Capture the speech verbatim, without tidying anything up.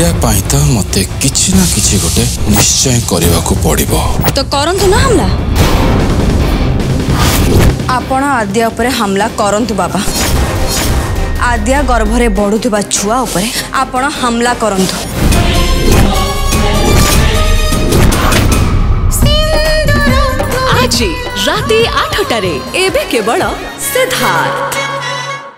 आद्या पाई तो मते किछि ना किछि गोटे निश्चय करने को पड़िबो। तो करंतु ना हमला। आपण आद्या उपरे हमला करंतु बाबा। आद्या गर्भरे बढ़ुवा छुआ उपरे आपण हमला करंतु। आज राति आठटारे एबे केवल सिद्धार्थ।